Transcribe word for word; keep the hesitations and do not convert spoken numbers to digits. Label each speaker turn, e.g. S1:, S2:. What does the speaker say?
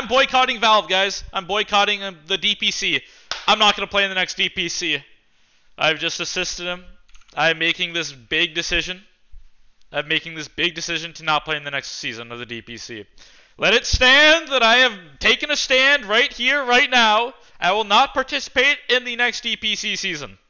S1: I'm boycotting Valve, guys. I'm boycotting um, the D P C. I'm not going to play in the next D P C. I've just assisted him. I'm making this big decision. I'm making this big decision to not play in the next season of the D P C. Let it stand that I have taken a stand right here, right now. I will not participate in the next D P C season.